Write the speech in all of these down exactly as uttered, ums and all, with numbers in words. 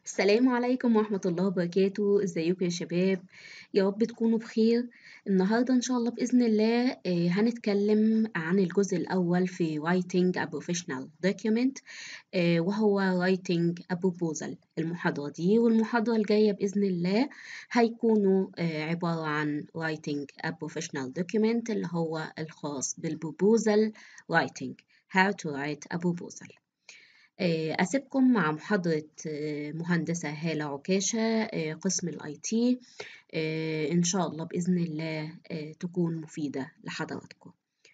السلام عليكم ورحمة الله وبركاته. ازيكم يا شباب؟ يا رب تكونوا بخير. النهاردة ان شاء الله بإذن الله آه، هنتكلم عن الجزء الأول في writing a professional document، آه، وهو writing a proposal. المحاضرة دي والمحاضرة الجاية بإذن الله هيكونوا آه، عبارة عن writing a professional document اللي هو الخاص بالproposal writing. how to write a proposal. آه، أسيبكم مع محاضرة آه، مهندسة هالة عكاشة، آه، قسم الاي تي. إن شاء الله بإذن الله آه، تكون مفيدة لحضراتكم.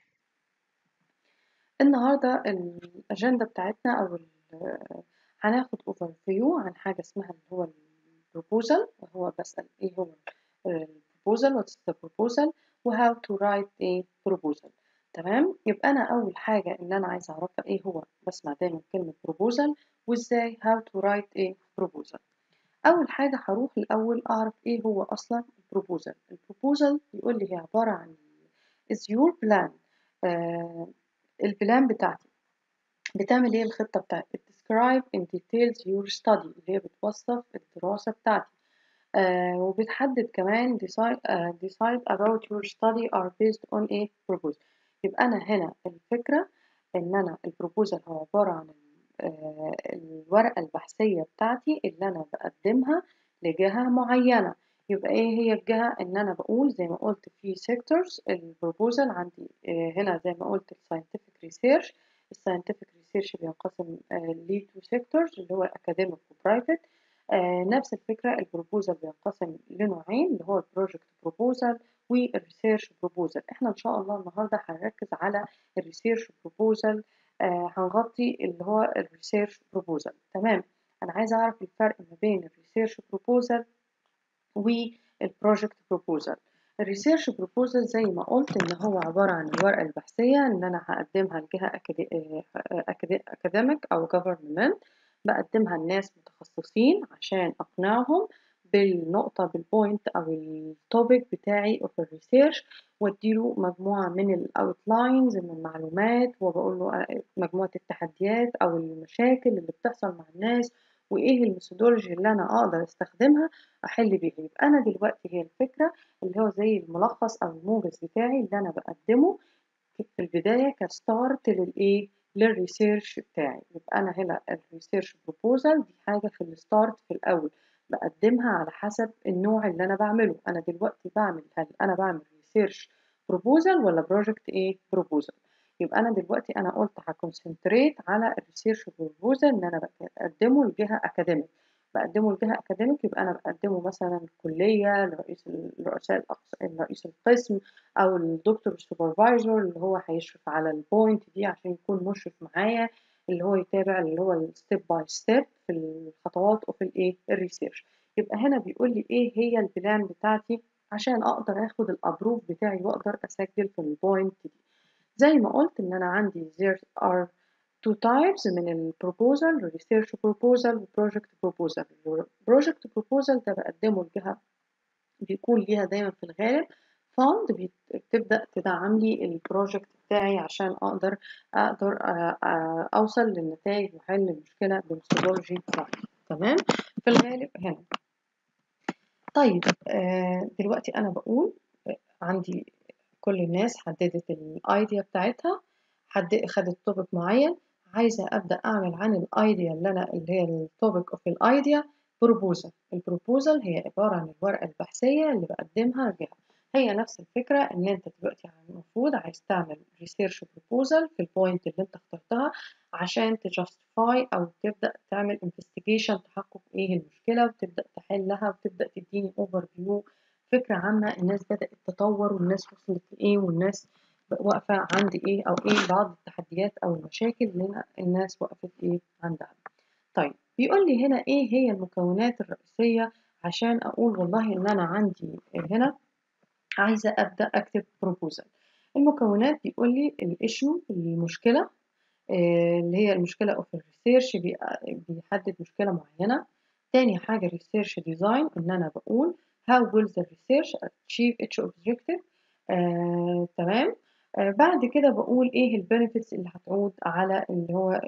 النهاردة الأجندة بتاعتنا أو ال- هناخد اوفر فيو عن حاجة اسمها اللي هو البروبوزال، وهو بسأل ايه هو البروبوزال، واتس ذا بروبوزال، وهاو تو رايت ايه بروبوزال. تمام، يبقى أنا أول حاجة اللي أنا عايزة أعرفها ايه هو، بسمع دايما كلمة بروبوزال وازاي هاو تو رايت ايه بروبوزال. أول حاجة هروح الأول أعرف ايه هو أصلا البروبوزال. البروبوزال بيقول لي هي عبارة عن is your plan. آه البلان بتاعتي بتعمل ايه، الخطة بتاعتي describe in details your study اللي هي بتوصف الدراسة بتاعتي. آه وبتحدد كمان decide, uh, decide about your study are based on a proposal. يبقى أنا هنا الفكرة إن أنا البروبوزال هو عبارة عن آه الورقة البحثية بتاعتي اللي أنا بقدمها لجهة معينة. يبقى ايه هي الجهة؟ ان انا بقول زي ما قلت في sectors البروبوزال عندي. آه هنا زي ما قلت scientific research. الساينتفك ريسيرش بينقسم ل تو سيكتورز اللي هو اكاديميك وبرايفت. نفس الفكرة البروبوزال بينقسم لنوعين اللي هو البروجكت بروبوزال والريسيرش بروبوزال. احنا ان شاء الله النهارده هنركز على الريسيرش بروبوزال. آه هنغطي اللي هو الريسيرش بروبوزال. تمام، انا عايزه اعرف الفرق ما بين الريسيرش بروبوزال والبروجكت بروبوزال. الريسيرش بروبوزال زي ما قلت ان هو عبارة عن الورقة البحثية ان انا هقدمها لجهة اكاديميك او government. بقدمها لناس متخصصين عشان اقنعهم بالنقطة بالبوينت او التوبيك بتاعي of الريسيرش، واديله مجموعة من الاوتلاينز من المعلومات، وبقول له مجموعة التحديات او المشاكل اللي بتحصل مع الناس، وايه الميثودولوجي اللي انا اقدر استخدمها احل بيها. يبقى انا دلوقتي هي الفكره اللي هو زي الملخص او الموجز بتاعي اللي انا بقدمه في البدايه كستارت للايه، للريسيرش بتاعي. يبقى انا هنا الريسيرش بروبوزال دي حاجه في الستارت في الاول بقدمها على حسب النوع اللي انا بعمله. انا دلوقتي بعمل، هل انا بعمل ريسيرش بروبوزال ولا بروجكت ايه بروبوزال؟ يبقى انا دلوقتي انا قلت هكونسنتريت على الريسيرش بروبوزال ان انا بقدمه لجهه اكاديميك. بقدمه لجهه اكاديميك يبقى انا بقدمه مثلا الكليه لرئيس الرؤساء رئيس القسم او الدكتور السوبرفايزر اللي هو هيشرف على البوينت دي عشان يكون مشرف معايا، اللي هو يتابع اللي هو الستيب باي ستيب في الخطوات وفي الايه الريسيرش. يبقى هنا بيقول لي ايه هي البلان بتاعتي عشان اقدر اخد الابروف بتاعي واقدر اسجل في البوينت دي. زي ما قلت ان انا عندي there are two types من ال proposal research proposal و project proposal. project proposal ده بقدمه لجهة بيكون ليها دايما في الغالب فند بتبدأ تدعم لي البروجكت بتاعي عشان أقدر أقدر أوصل للنتائج وحل المشكلة بالميثودولوجي بتاعتي. تمام، في الغالب هنا. طيب دلوقتي أنا بقول عندي كل الناس حددت الايديا بتاعتها، حد خدت توبيك معين، عايزة أبدأ أعمل عن الايديا اللي أنا اللي هي التوبيك اوف الايديا بروبوزال. البروبوزال هي عبارة عن الورقة البحثية اللي بقدمها لجهة. هي نفس الفكرة إن أنت دلوقتي المفروض عايز تعمل ريسيرش بروبوزال في البوينت اللي أنت اخترتها عشان تجاستيفاي أو تبدأ تعمل انفستيجيشن، تحقق إيه المشكلة وتبدأ تحلها وتبدأ تديني أوفر فيو، فكرة عامة الناس بدأت تطور والناس وصلت لإيه والناس واقفة عند إيه، أو إيه بعض التحديات أو المشاكل اللي الناس وقفت إيه عندها. طيب بيقول لي هنا إيه هي المكونات الرئيسية عشان أقول والله إن أنا عندي هنا عايزة أبدأ أكتب بروبوزال. المكونات بيقول لي الإيشو المشكلة، اللي هي المشكلة أو في الريسيرش بيحدد مشكلة معينة. تاني حاجة الريسيرش ديزاين إن أنا بقول how will the research achieve its objective. آه، تمام. آه، بعد كده بقول ايه البنفيتس اللي هتعود على اللي هو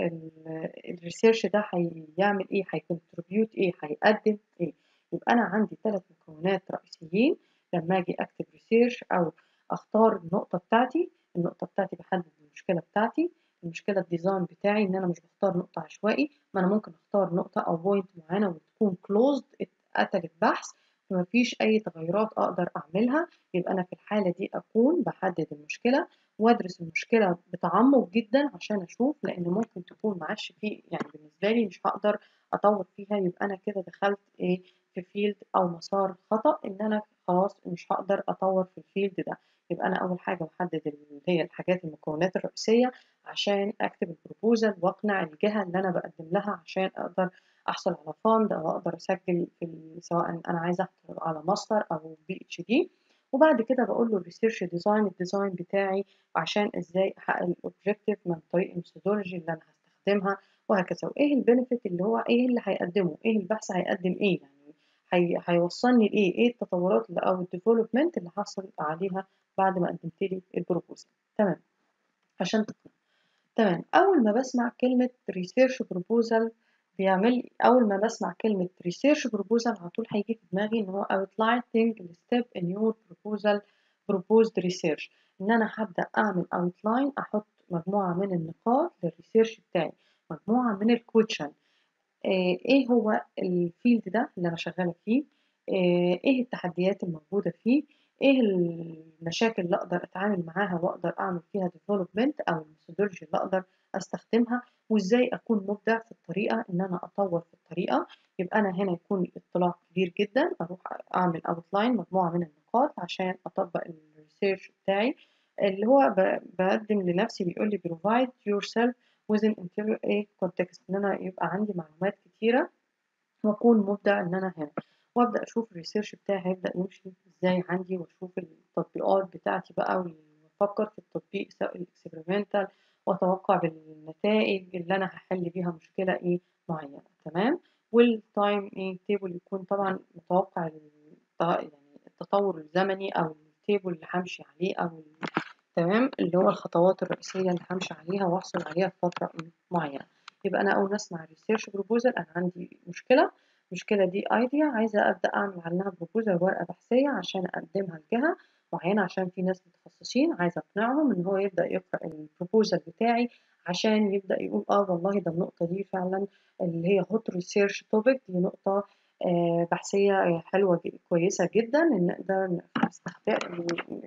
الريسيرش ده، هيعمل ايه، هيكونتريبيوت ايه، هيقدم ايه. يبقى انا عندي ثلاث مكونات رئيسيين لما اجي اكتب ريسيرش او اختار النقطه بتاعتي. النقطه بتاعتي بحدد المشكله بتاعتي. المشكله الديزاين بتاعي ان انا مش بختار نقطه عشوائي، ما انا ممكن اختار نقطه او بوينت معينه وتكون كلوزد، اتقتلت بحث، فمفيش اي تغيرات اقدر اعملها. يبقى انا في الحاله دي اكون بحدد المشكله وادرس المشكله بتعمق جدا عشان اشوف، لان ممكن تكون معاش فيه يعني بالنسبه لي مش هقدر اطور فيها. يبقى انا كده دخلت ايه في فيلد او مسار خطأ، ان انا خلاص مش هقدر اطور في الفيلد ده. يبقى انا اول حاجه بحدد اللي هي الحاجات المكونات الرئيسيه عشان اكتب البروبوزل واقنع الجهه اللي انا بقدم لها عشان اقدر احصل على فاند او اقدر اسجل في سواء انا عايزه احصل على ماستر او بي اتش دي. وبعد كده بقول له الريسيرش ديزاين، الديزاين بتاعي عشان ازاي احقق الاوبجيكتيف من طريق الميثودولوجي اللي انا هستخدمها وهكذا. وايه البنفيت اللي هو ايه اللي هيقدمه، ايه البحث هيقدم ايه، يعني هي هيوصلني لايه، ايه التطورات اللي او الديفلوبمنت اللي حصل عليها بعد ما قدمت لي البروبوزل. تمام، عشان تقنع. تمام، أول ما باسمع كلمة research proposal بيعمل أول ما باسمع كلمة research proposal على طول هيجي في دماغي إن هو outlining the step in your proposal proposed research. إن أنا هبدأ أعمل outline، أحط مجموعة من النقاط للريسيرش بتاعي، مجموعة من الكويشن. آه، إيه هو الفيلد ده اللي أنا شغالة فيه، آه، إيه التحديات الموجودة فيه، إيه المشاكل اللي أقدر أتعامل معاها وأقدر أعمل فيها ديفلوبمنت أو الميثودولوجي اللي أقدر أستخدمها، وإزاي أكون مبدع في الطريقة إن أنا أطور في الطريقة. يبقى أنا هنا يكون الاطلاع كبير جدا، أروح أعمل أوتلاين مجموعة من النقاط عشان أطبق الريسيرش بتاعي اللي هو بقدم لنفسي. بيقول لي provide yourself within interior a context، إن أنا يبقى عندي معلومات كتيرة وأكون مبدع إن أنا هنا. وأبدأ أشوف الريسيرش بتاعي هيبدأ يمشي إزاي عندي، وأشوف التطبيقات بتاعتي بقى، وأفكر في التطبيق سواء الإكسبيرمنتال، وأتوقع بالنتائج اللي أنا هحل بيها مشكلة إيه معينة. تمام، والتايم إيه تيبل يكون طبعا متوقع يعني التطور الزمني أو التيبل اللي همشي عليه أو تمام اللي هو الخطوات الرئيسية اللي همشي عليها وأحصل عليها في فترة معينة. يبقى أنا أول ما أسمع الريسيرش بروبوزل أنا عندي مشكلة، المشكلة دي ايديا عايزة أبدأ أعمل عنها بروبوزل ورقة بحثية عشان أقدمها لجهة معينة، عشان في ناس متخصصين عايزة أقنعهم إن هو يبدأ يقرأ البروبوزل بتاعي عشان يبدأ يقول آه والله ده النقطة دي فعلا اللي هي هوت ريسيرش توبيك، دي نقطة آه بحثية حلوة كويسة جدا إن نقدر نستخدم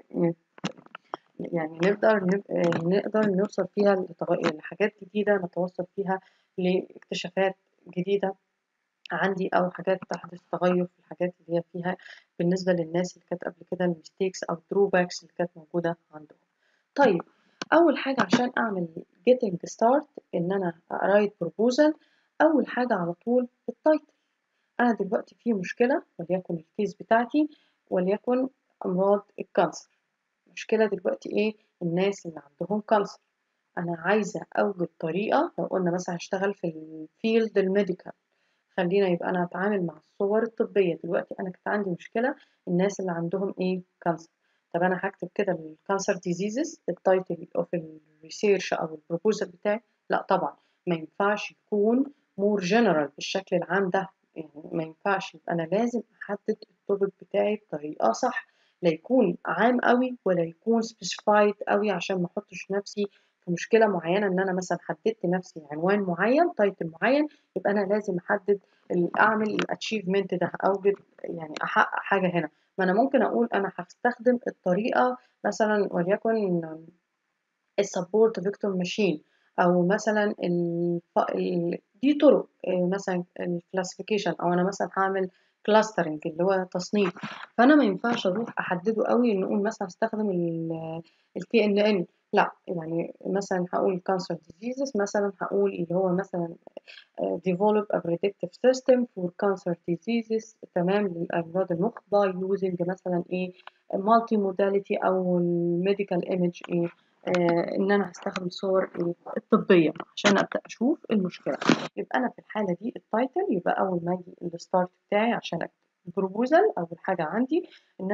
يعني نقدر نقدر نوصل فيها لحاجات جديدة، نتوصل فيها لاكتشافات جديدة عندي، أو حاجات تحدث تغير في الحاجات اللي هي فيها بالنسبة للناس اللي كانت قبل كده الميستيكس أو الدروباكس اللي كانت موجودة عندهم. طيب، أول حاجة عشان أعمل getting start إن أنا write proposal، أول حاجة على طول التايتل. أنا دلوقتي في مشكلة وليكن الكيس بتاعتي وليكن أمراض الكانسر. المشكلة دلوقتي إيه؟ الناس اللي عندهم كانسر. أنا عايزة أوجد طريقة، لو قلنا مثلا هشتغل في الفيلد الميديكال، خلينا يبقى أنا أتعامل مع الصور الطبية. دلوقتي أنا كانت عندي مشكلة الناس اللي عندهم إيه؟ كانسر. طب أنا هكتب كده الكانسر ديزيزز التايتل أوف الريسيرش أو البروبوزل بتاعي؟ لا طبعا، ما ينفعش يكون مور جنرال بالشكل العام ده، يعني ما ينفعش. يبقى أنا لازم أحدد التوبيك بتاعي بطريقة صح، لا يكون عام قوي ولا يكون سبيسيفايد قوي عشان ما احطش نفسي في مشكله معينه. ان انا مثلا حددت نفسي عنوان معين، تايتل معين، يبقى انا لازم احدد اعمل الاتشيفمنت ده، اوجد يعني احقق حاجه هنا. ما انا ممكن اقول انا هستخدم الطريقه مثلا وليكن السبورت فيكتور ماشين، او مثلا ال... ال... دي طرق مثلا الكلاسيفيكيشن، او انا مثلا هعمل كلاسترنج اللي هو تصنيف. فانا ما ينفعش اروح احدده قوي نقول مثلا استخدم الكي ان ان، لا يعني مثلا هقول cancer diseases، مثلا هقول اللي هو مثلا develop a predictive system for cancer diseases، تمام، للأمراض المخ by using مثلا إيه multi modality أو medical image إيه آه إن أنا هستخدم صور إيه الطبية عشان أبدأ أشوف المشكلة. يبقى أنا في الحالة دي التايتل، يبقى أول ما يجي الستارت بتاعي عشان أكتب البروبوزل، أول حاجة عندي إن أنا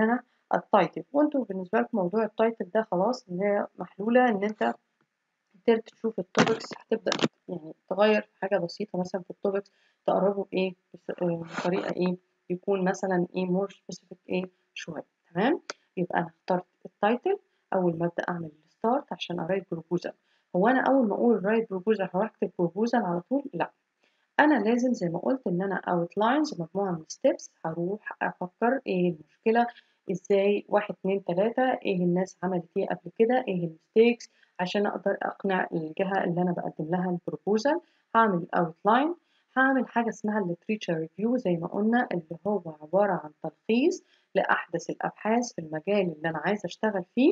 التايتل. وانتوا بالنسبة لكم موضوع التايتل ده خلاص ان هي محلولة، ان انت قدرت تشوف التوبكس هتبدأ يعني تغير في حاجة بسيطة مثلا في التوبكس، تقربه بإيه بطريقة إيه يكون مثلا إيه more specific إيه شوية. تمام، يبقى أنا اخترت التايتل. أول ما أبدأ أعمل الستارت عشان أرايت بروبوزال. هو أنا أول ما أقول رايت بروبوزال هروح أكتب بروبوزال على طول؟ لأ، أنا لازم زي ما قلت إن أنا outlines مجموعة من الsteps، هروح أفكر إيه المشكلة، إزاي واحد اتنين تلاتة، إيه الناس عملت إيه قبل كده، إيه المستيكس، عشان أقدر أقنع الجهة اللي أنا بقدم لها البروبوزال. هعمل outline، هعمل حاجة اسمها literature review زي ما قلنا، اللي هو عبارة عن تلخيص لأحدث الأبحاث في المجال اللي أنا عايزة أشتغل فيه.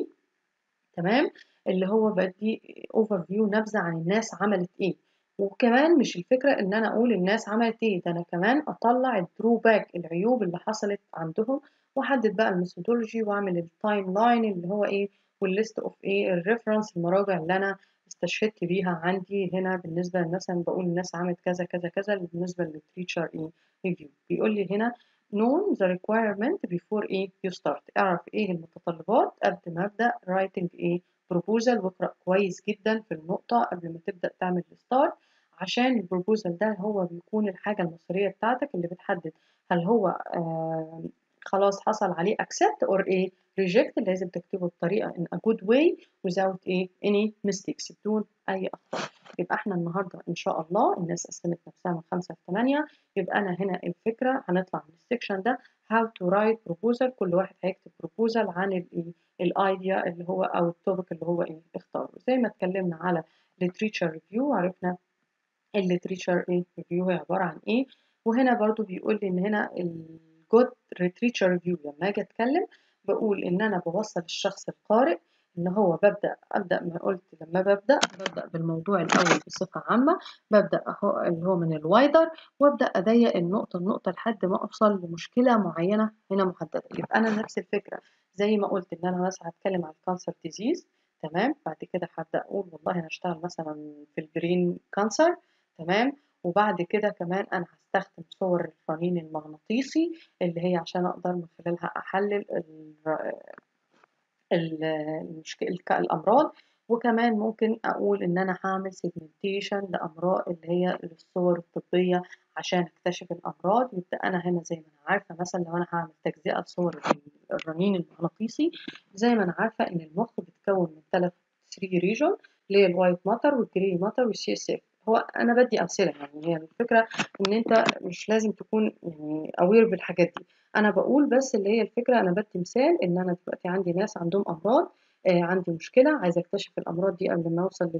تمام، اللي هو بدي اوفر فيو، نبذه عن الناس عملت ايه. وكمان مش الفكره ان انا اقول الناس عملت ايه، ده انا كمان اطلع الدروباك، العيوب اللي حصلت عندهم، واحدد بقى الميثودولوجي، واعمل التايم لاين اللي هو ايه، والليست اوف ايه الريفرنس، المراجع اللي انا استشهدت بيها عندي هنا. بالنسبه مثلا بقول الناس عملت كذا كذا كذا، بالنسبه للتريتشر ايه ريفيو بيقول لي هنا know the requirement before ايه you start، اعرف ايه المتطلبات قبل ما ابدا writing ايه proposal، واقرا كويس جدا في النقطه قبل ما تبدا تعمل ستارت، عشان البروبوزال ده هو بيكون الحاجه المصيريه بتاعتك اللي بتحدد هل هو آه خلاص حصل عليه accept or ايه reject. لازم تكتبه بطريقه in a good way without ايه any mistakes، بدون اي اخطاء. يبقى احنا النهارده ان شاء الله الناس قسمت نفسها من خمسة لثمانية. يبقى أنا هنا الفكرة هنطلع من السكشن ده how to write proposal، كل واحد هيكتب proposal عن ال الايديا اللي هو أو التوبيك اللي هو إيه اختاره. زي ما اتكلمنا على literature review، عرفنا ال literature إيه review هي عبارة عن إيه. وهنا برضو بيقول لي إن هنا ال good literature review لما أجي أتكلم بقول إن أنا بوصل الشخص القارئ إن هو ببدأ أبدأ ما قلت لما ببدأ ببدأ بالموضوع الأول بصفة عامة، ببدأ أهو اللي هو من الوايدر، وأبدأ أضيق النقطة النقطة لحد ما أوصل لمشكلة معينة هنا محددة. يبقى أنا نفس الفكرة زي ما قلت إن أنا مثلا هتكلم عن الكانسر ديزيز. تمام، بعد كده هبدأ أقول والله أنا هشتغل مثلا في البرين كانسر. تمام، وبعد كده كمان أنا هستخدم صور الرنين المغناطيسي اللي هي عشان أقدر من خلالها أحلل المشكلة الأمراض. وكمان ممكن أقول إن أنا هعمل سيجمنتيشن لأمراض اللي هي الصور الطبية عشان أكتشف الأمراض. يبقى أنا هنا زي ما أنا عارفة مثلا لو أنا هعمل تجزئة لصور الرنين المغناطيسي، زي ما أنا عارفة إن المخ بيتكون من ثلاث ثري ريجون اللي هي الوايت ماتر والجري ماتر والسي اس اف. هو أنا بدي أمثلة، يعني هي الفكرة إن أنت مش لازم تكون يعني أوير بالحاجات دي. أنا بقول بس اللي هي الفكرة، أنا بدي مثال إن أنا دلوقتي عندي ناس عندهم أمراض، آه عندي مشكلة عايزة أكتشف الأمراض دي قبل ما أوصل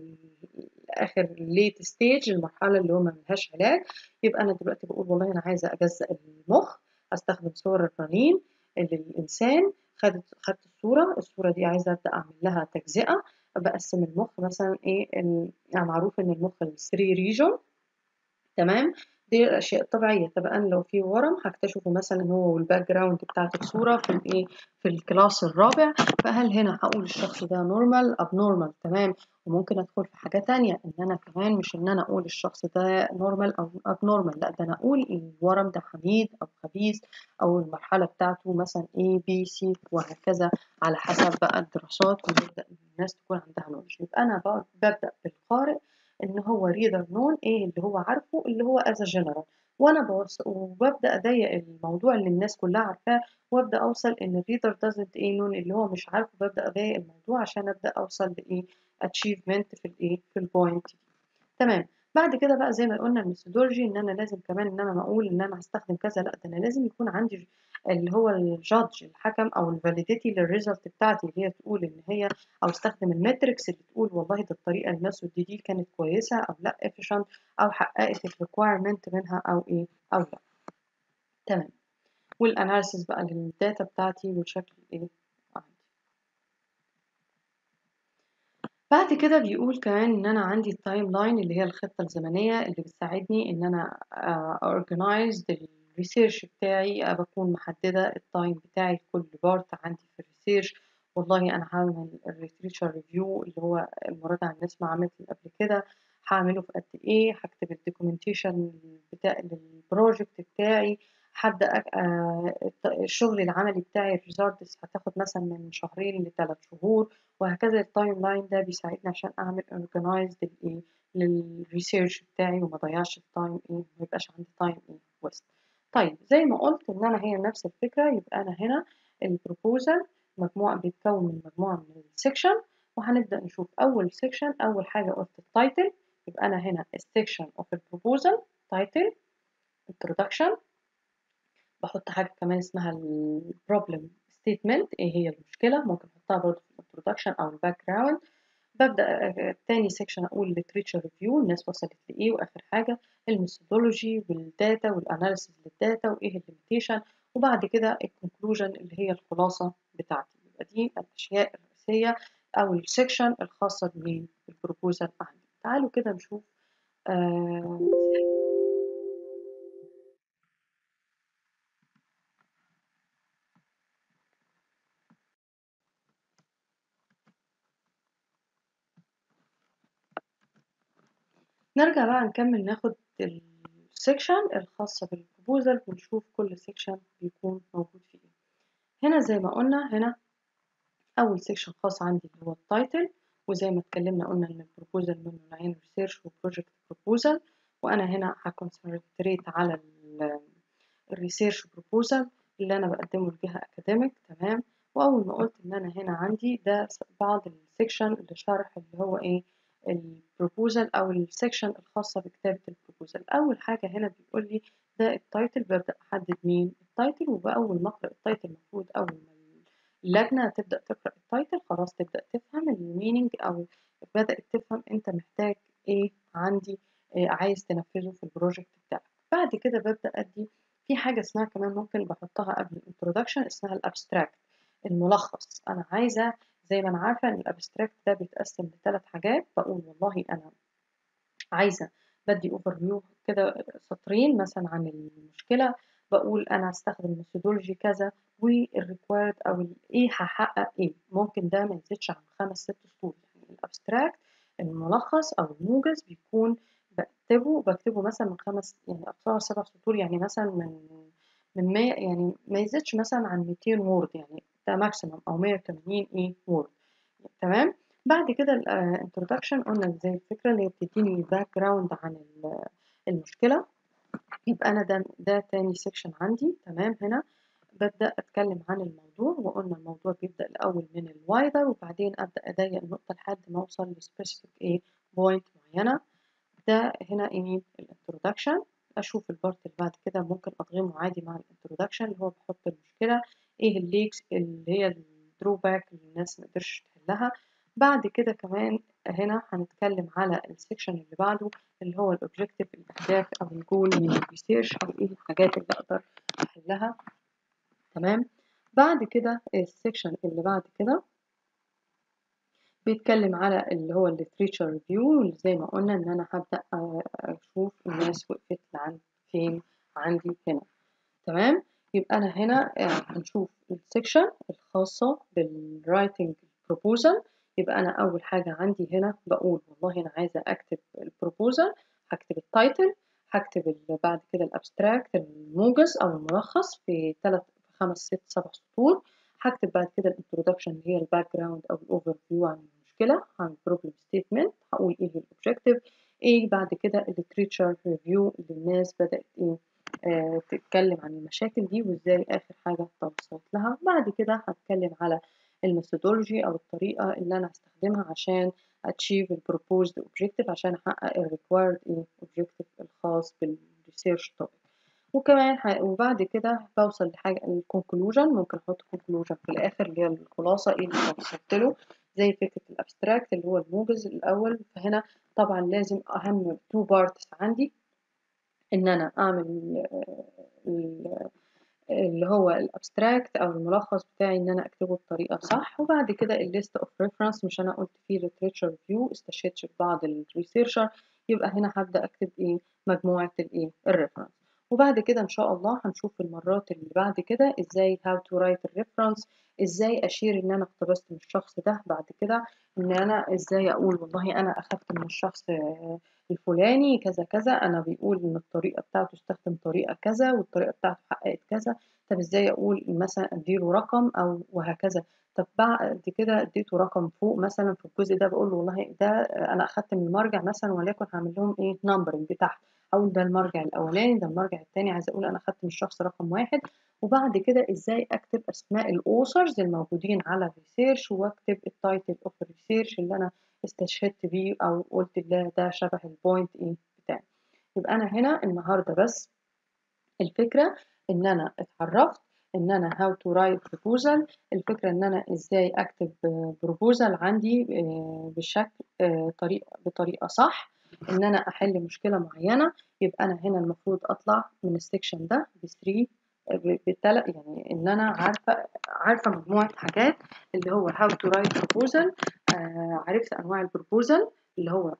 لآخر الليت ستيج، المرحلة اللي هو ما لهاش علاج. يبقى أنا دلوقتي بقول والله أنا عايزة أجزأ المخ، أستخدم صور الرنين اللي الإنسان خدت خدت الصورة الصورة دي عايزة أبدأ أعمل لها تجزئة، بقسم المخ مثلا إيه ال- يعني معروف إن المخ الثري ريجون. تمام، دي الأشياء الطبيعية. طب أنا لو في ورم هاكتشفه مثلا هو والباك جراوند بتاعة الصورة في الإيه في الكلاس الرابع، فهل هنا هقول الشخص ده نورمال أب نورمال؟ تمام، وممكن أدخل في حاجة تانية إن أنا كمان مش إن أنا أقول الشخص ده نورمال أو أب نورمال، لا ده أنا أقول الورم ده حميد أو خبيث أو المرحلة بتاعته مثلا A B C وهكذا على حسب بقى الدراسات، ويبدأ الناس تكون عندها نولج. يبقى أنا ببدأ بالقارئ ان هو ريدر نون ايه اللي هو عارفه اللي هو از جنرال، وانا بوص... وببدا اضيق الموضوع اللي الناس كلها عارفاه، وابدا اوصل ان الريدر دازنت ايه نون اللي هو مش عارفه، ببدا اضيق الموضوع عشان ابدا اوصل لايه اتشيفمنت في الايه في البوينت دي. تمام، بعد كده بقى زي ما قلنا الميثودولوجي ان انا لازم كمان ان انا ما اقول ان انا هستخدم كذا، لا ده انا لازم يكون عندي اللي هو الجادج الحكم او الفاليديتي للريزلت بتاعتي، اللي هي تقول ان هي او استخدم الماتريكس اللي تقول والله ده الطريقه الميثود دي, دي كانت كويسه او لا efficient او حققت الريكويرمنت منها او ايه او لا. تمام، والاناليسيس بقى للداتا بتاعتي والشكل ايه عندي. بعد كده بيقول كمان ان انا عندي التايم لاين اللي هي الخطه الزمنيه اللي بتساعدني ان انا اورجنايز الريسيرش بتاعي، بكون محدده التايم بتاعي لكل بارت عندي في الريسيرش. والله انا هعمل الريسيرش ريفيو اللي هو المراجعه الناس ما عملت قبل كده، هعمله في قد ايه، هكتب الدوكيومنتيشن بتاع البروجكت بتاعي، هبدأ الشغل العملي بتاعي الريزارتس هتاخد مثلا من شهرين لثلاث شهور، وهكذا. التايم لاين ده بيساعدني عشان أعمل اورجنايزد لإيه للريسيرش بتاعي، وما ضيعش التايم إيه، ما يبقاش عندي تايم إيه ويست. طيب زي ما قلت إن أنا هي نفس الفكرة، يبقى أنا هنا البروبوزال مجموعة بيتكون من مجموعة من السكشن، وهنبدأ نشوف أول سكشن. أول حاجة قلت التايتل، يبقى أنا هنا السكشن اوف البروبوزال تايتل introduction. باحط حاجة كمان اسمها الproblem statement، إيه هي المشكلة، ممكن أحطها برضه في الintroduction أو الbackground. بابدأ تاني section أقول literature review، الناس وصلت لإيه، وآخر حاجة الmethodology والdata والanalysis للdata وإيه الlimitation، وبعد كده الconclusion اللي هي الخلاصة بتاعتي. يبقى دي الأشياء الرئيسية أو الsection الخاصة بالproposal عندي. تعالوا كده نشوف آه نرجع بقى نكمل ناخد السكشن الخاصة بالبروبوزال، ونشوف كل سكشن بيكون موجود فيه ايه. هنا زي ما قلنا، هنا أول سكشن خاص عندي اللي هو التايتل، وزي ما اتكلمنا قلنا إن البروبوزال منه نوعين، ريسيرش وبروجكت بروبوزال، وأنا هنا هكونسنتريت على الريسيرش بروبوزال اللي أنا بقدمه لجهة أكاديميك. تمام. وأول ما قلت إن أنا هنا عندي ده بعض السكشن اللي شرح اللي هو إيه البروبوزال أو السكشن الخاصة بكتابة البروبوزال. أول حاجة هنا بيقول لي ده التايتل، ببدأ أحدد مين التايتل، وبأول ما أقرأ التايتل المفروض أول ما اللجنة تبدأ تقرأ التايتل خلاص تبدأ تفهم المينينج، أو بدأت تفهم أنت محتاج إيه عندي، إيه عايز تنفذه في البروجكت بتاعك. بعد كده ببدأ أدي في حاجة اسمها كمان ممكن بحطها قبل الانترودكشن، اسمها الابستراكت، الملخص. أنا عايزة زي ما أنا عارفة إن الابستراكت ده بيتقسم لثلاث حاجات. بقول والله أنا عايزة بدي اوفر فيو كده سطرين مثلا عن المشكلة، بقول أنا هستخدم ميثودولوجي كذا، والريكوايرد أو إيه هحقق إيه. ممكن ده ما يزيدش عن خمس ست سطور. يعني الابستراكت الملخص أو الموجز بيكون بكتبه بكتبه مثلا من خمس يعني أقصاها سبع سطور، يعني مثلا من من مية، يعني ما يزيدش مثلا عن ميتين وورد، يعني ده ماكسيمم، أو مية وتمانين إيه وورد. تمام. بعد كده الانترودكشن قلنا زي الفكرة اللي هي بتديني باك جراوند عن المشكلة. يبقى أنا ده ده تاني سيكشن عندي. تمام. هنا ببدأ أتكلم عن الموضوع، وقلنا الموضوع بيبدأ الأول من الوايدر، وبعدين أبدأ أضيق النقطة لحد ما أوصل لسبيسيفيك إيه بوينت معينة. ده هنا إيه الانترودكشن. أشوف البارت اللي بعد كده ممكن أضغمه عادي مع الانترودكشن، اللي هو بحط المشكلة إيه الليكس اللي هي الدروباك اللي الناس مقدرش تحلها. بعد كده كمان هنا هنتكلم على السكشن اللي بعده اللي هو الأوبجيكتيف، الأهداف أو الجول من الريسيرش، أو إيه الحاجات اللي أقدر أحلها. تمام. بعد كده السكشن اللي بعد كده بيتكلم على اللي هو الليتريتشر ريفيو، اللي زي ما قلنا إن أنا هبدأ أشوف الناس وقفت عند فين عندي هنا. تمام. يبقى أنا هنا هنشوف السكشن الخاصة بالرايتنج بروبوزال. يبقى أنا أول حاجة عندي هنا بقول والله أنا عايزة أكتب البروبوزال، هكتب التايتل، هكتب بعد كده الابستراكت الموجز أو الملخص في ثلاث خمس ست سبع سطور. هكتب بعد كده الانترودكشن اللي هي الباك جراوند أو الأوفر فيو عن المشكلة، عن البروبلم ستيتمنت، هقول إيه الأوبجيكتيف، إيه بعد كده الليتريتشر ريفيو اللي الناس بدأت إيه آه تتكلم عن المشاكل دي وإزاي آخر حاجة توصلت لها. بعد كده هتكلم على الميثودولوجي أو الطريقة اللي أنا هستخدمها عشان achieve ال proposed objective، عشان أحقق ال required objective الخاص بالريسيرش topic. وكمان ح... وبعد كده بوصل لحاجة الكونكلوجن، ممكن أحط conclusion في الآخر اللي هي الخلاصة إيه اللي وصلت له، زي فكرة الأبستراكت اللي هو الموجز الأول. فهنا طبعا لازم أهم two parts عندي إن أنا أعمل اللي هو الابستراكت أو الملخص بتاعي إن أنا أكتبه بطريقة صح، وبعد كده الليست اوف ريفرنس، مش أنا قلت فيه literature review استشهدت ببعض الريسيرشر، يبقى هنا هبدأ أكتب إيه مجموعة الإيه الريفرنس. وبعد كده إن شاء الله هنشوف المرات اللي بعد كده إزاي how to write الريفرنس، ازاي اشير ان انا اقتبست من الشخص ده. بعد كده ان انا ازاي اقول والله انا اخدت من الشخص الفلاني كذا كذا، انا بيقول ان الطريقه بتاعته استخدم طريقه كذا والطريقه بتاعته حققت كذا. طب ازاي اقول مثلا اديله رقم او وهكذا. طب بعد كده اديته رقم فوق مثلا في الجزء ده بقول له والله ده انا اخدت من المرجع مثلا، وليكن هعمل لهم ايه نمبرنج تحت، اقول ده المرجع الاولاني ده المرجع الثاني، عايزه اقول انا اخدت من الشخص رقم واحد. وبعد كده ازاي اكتب اسماء الاوثرز الموجودين على الريسيرش، واكتب التايتل اوف الريسيرش اللي انا استشهدت بيه او قلت ده ده شبه البوينت ايه بتاعي. يبقى انا هنا النهارده بس الفكره ان انا اتعرفت ان انا how to write proposal، الفكره ان انا ازاي اكتب بروبوزال عندي بشكل طريقه بطريقه صح، ان انا احل مشكله معينه. يبقى انا هنا المفروض اطلع من السكشن ده ب ثلاثة بالتلات، يعني ان انا عارفه عارفه مجموعه حاجات اللي هو how to write proposal. آه عرفت انواع البروبوزال اللي هو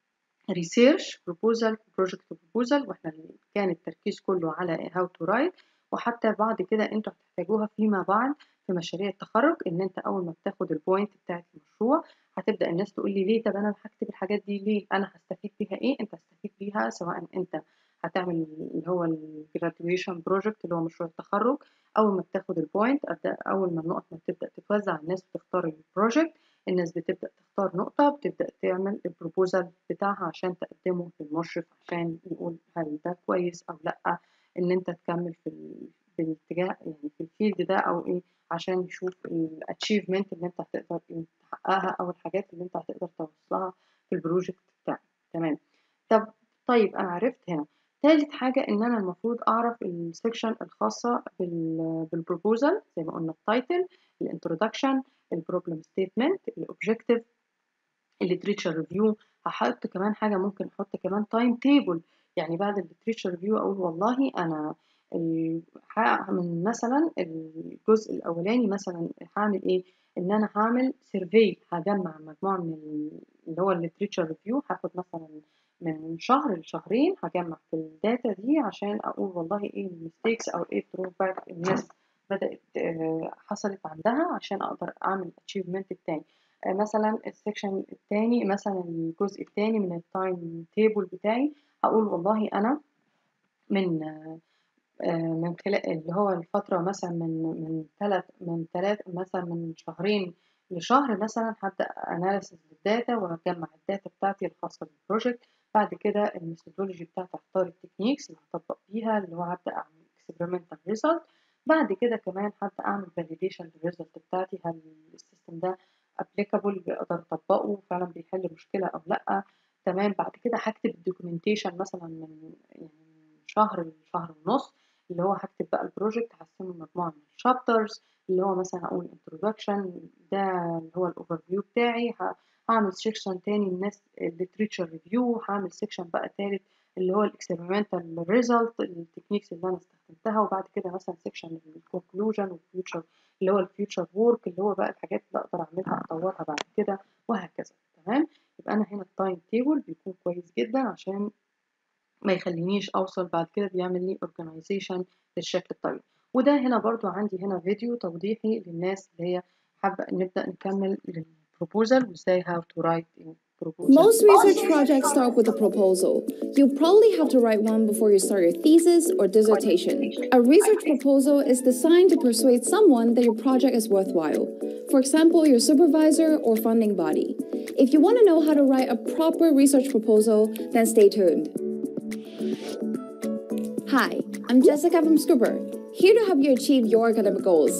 ريسيرش بروبوزال بروجكت بروبوزال، واحنا كان التركيز كله على هاو تو رايت. وحتى بعد كده انتوا هتحتاجوها فيما بعد في مشاريع التخرج، ان انت اول ما بتاخد البوينت بتاعت المشروع هتبدا الناس تقول لي ليه، طب انا هكتب الحاجات دي ليه، انا هستفيد بيها ايه. انت هتستفيد بيها سواء انت هتعمل اللي هو الجراديويشن بروجكت اللي هو مشروع التخرج، اول ما بتاخد البوينت اول ما النقط ما بتبدا تتوزع الناس بتختار البروجكت، الناس بتبدأ تختار نقطة بتبدأ تعمل البروبوزال بتاعها عشان تقدمه للمشرف عشان يقول هل ده كويس أو لأ، إن أنت تكمل في الاتجاه يعني في الفيلد ده أو إيه، عشان يشوف الاتشيفمنت اللي أنت هتقدر إيه تحققها أو الحاجات اللي أنت هتقدر توصلها في البروجكت بتاعك. تمام. طب طيب أنا عرفت هنا تالت حاجة إن أنا المفروض أعرف السكشن الخاصة بالبروبوزال زي ما قلنا التايتل، الانترودكشن، البروبلم ستيتمنت، الاوبجكتيف، الليتريتشر ريفيو. هحط كمان حاجه ممكن احط كمان تايم تيبل، يعني بعد الليتريتشر ريفيو اقول والله انا من مثلا الجزء الاولاني مثلا هعمل ايه، ان انا هعمل سيرفي هجمع مجموعه من اللي هو الليتريتشر ريفيو، هاخد مثلا من شهر لشهرين هجمع في الداتا دي عشان اقول والله ايه الميستيكس او ايه الدروباك الناس بدأت حصلت عندها عشان أقدر أعمل achievement التاني. مثلا السكشن التاني مثلا الجزء التاني من التايم تيبل بتاعي هقول والله أنا من من خلال اللي هو الفترة مثلا من من ثلاث من ثلاث مثلا من شهرين لشهر مثلا هبدأ أناليسيس للداتا وهجمع الداتا بتاعتي الخاصة بالبروجكت. بعد كده الميثودولوجي بتاعتي هختار التكنيكس اللي هطبق بيها اللي هو هبدأ أعمل experimental result. بعد كده كمان هبدأ أعمل validation للريزلت بتاعتي، هل السيستم ده applicable بقدر أطبقه فعلا بيحل مشكلة أو لأ. تمام. بعد كده هكتب الدوكيومنتيشن مثلا من يعني شهر لشهر ونص اللي هو هكتب بقى البروجكت هقسمه مجموعة من الشابترز اللي هو مثلا هقول introduction ده اللي هو الاوفر فيو بتاعي، هعمل سيكشن تاني الناس الليتريتشر ريفيو، هعمل سيكشن بقى تالت اللي هو الاكسبيرمنتال ريزلت التكنيكس اللي انا استخدمتها، وبعد كده مثلا سيكشن الكونكلوجن والفيوتشر اللي هو الفيوتشر وورك اللي هو بقى الحاجات اللي اقدر اعملها اطورها بعد كده وهكذا. تمام. يبقى انا هنا التايم تيبل بيكون كويس جدا عشان ما يخلينيش اوصل بعد كده بيعمل لي organization للشكل الطويل. وده هنا برضو عندي هنا فيديو توضيحي للناس اللي هي حابة نبدأ نكمل البروبوزال وازاي how to write proposal. Most research projects start with a proposal. You probably have to write one before you start your thesis or dissertation. A research proposal is designed to persuade someone that your project is worthwhile. For example, your supervisor or funding body. If you want to know how to write a proper research proposal, then stay tuned. Hi, I'm Jessica from Scooper, here to help you achieve your academic goals.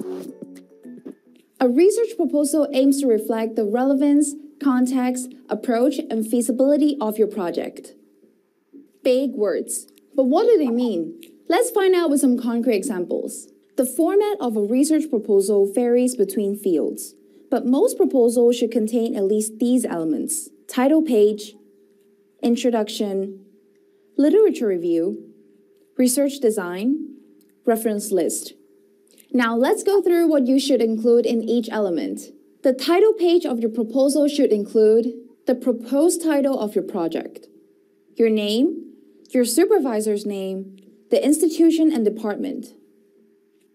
A research proposal aims to reflect the relevance, context, approach, and feasibility of your project. Big words, but what do they mean? Let's find out with some concrete examples. The format of a research proposal varies between fields, but most proposals should contain at least these elements: title page, introduction, literature review, research design, reference list. Now let's go through what you should include in each element. The title page of your proposal should include the proposed title of your project, your name, your supervisor's name, the institution and department.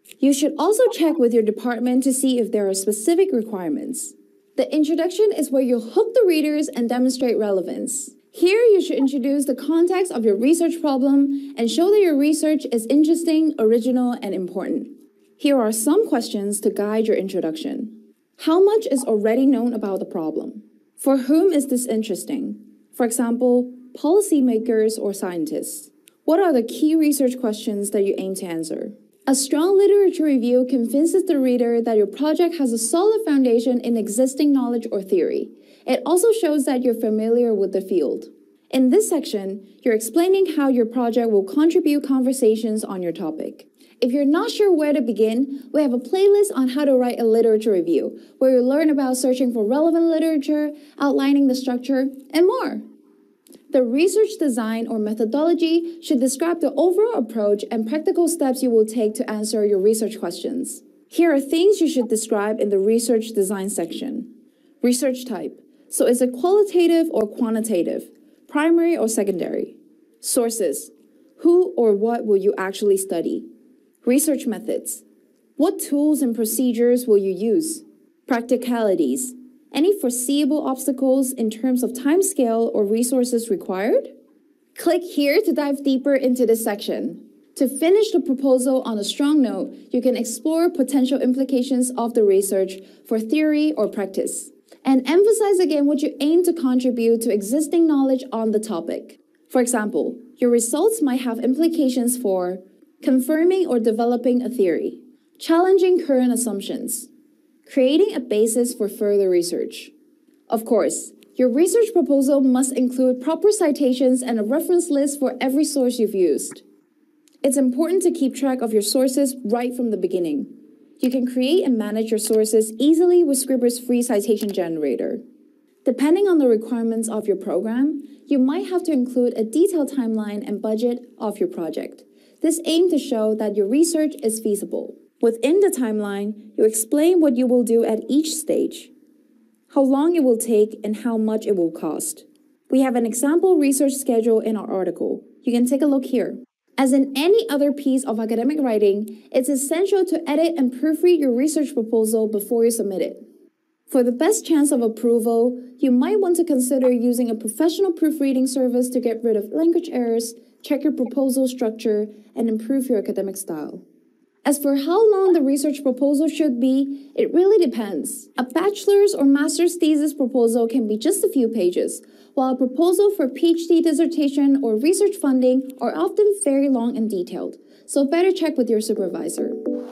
You should also check with your department to see if there are specific requirements. The introduction is where you hook the readers and demonstrate relevance. Here, you should introduce the context of your research problem and show that your research is interesting, original, and important. Here are some questions to guide your introduction. How much is already known about the problem? For whom is this interesting? For example, policymakers or scientists. What are the key research questions that you aim to answer? A strong literature review convinces the reader that your project has a solid foundation in existing knowledge or theory. It also shows that you're familiar with the field. In this section, you're explaining how your project will contribute conversations on your topic. If you're not sure where to begin, we have a playlist on how to write a literature review, where you learn about searching for relevant literature, outlining the structure, and more. The research design or methodology should describe the overall approach and practical steps you will take to answer your research questions. Here are things you should describe in the research design section. Research type. So is it qualitative or quantitative? Primary or secondary? Sources. Who or what will you actually study? Research methods. What tools and procedures will you use? Practicalities. Any foreseeable obstacles in terms of timescale or resources required? Click here to dive deeper into this section. To finish the proposal on a strong note, you can explore potential implications of the research for theory or practice, and emphasize again what you aim to contribute to existing knowledge on the topic. For example, your results might have implications for confirming or developing a theory, challenging current assumptions, creating a basis for further research. Of course, your research proposal must include proper citations and a reference list for every source you've used. It's important to keep track of your sources right from the beginning. You can create and manage your sources easily with Scribber's free citation generator. Depending on the requirements of your program, you might have to include a detailed timeline and budget of your project. This aims to show that your research is feasible. Within the timeline, you explain what you will do at each stage, how long it will take, and how much it will cost. We have an example research schedule in our article. You can take a look here. As in any other piece of academic writing, it's essential to edit and proofread your research proposal before you submit it. For the best chance of approval, you might want to consider using a professional proofreading service to get rid of language errors, check your proposal structure, and improve your academic style. As for how long the research proposal should be, it really depends. A bachelor's or master's thesis proposal can be just a few pages, while a proposal for PhD dissertation or research funding are often very long and detailed, so better check with your supervisor.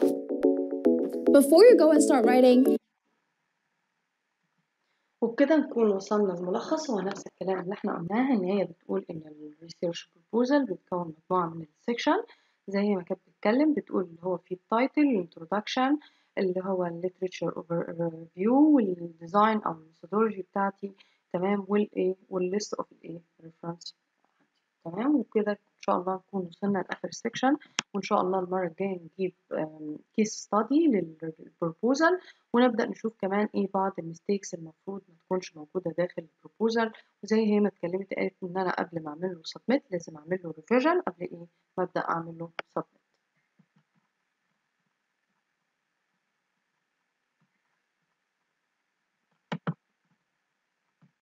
Before you go and start writing, وبكده نكون وصلنا للملخص. هو نفس الكلام اللي احنا قلناه، ان هي بتقول ان الريسيرش بروبوزال بتكون مجموعة من السكشن زي ما كانت بتتكلم. بتقول اللي هو في التايتل، الانترودكشن، اللي هو الليتريتشر اوفر ريفيو، والديزاين او الميثودولوجي بتاعتي، تمام، والايه والليست اوف الايه ريفرنس. تمام، وكده ان شاء الله نكون وصلنا لاخر السكشن، وان شاء الله المره الجايه نجيب كيس ستادي للبروبوزال، ونبدا نشوف كمان ايه بعض الميستيكس المفروض ما تكونش موجوده داخل البروبوزال. وزي هي ما اتكلمت قالت ان انا قبل ما اعمل له سبميت لازم اعمل له ريفيجن قبل ايه ما ابدا اعمل له سبميت.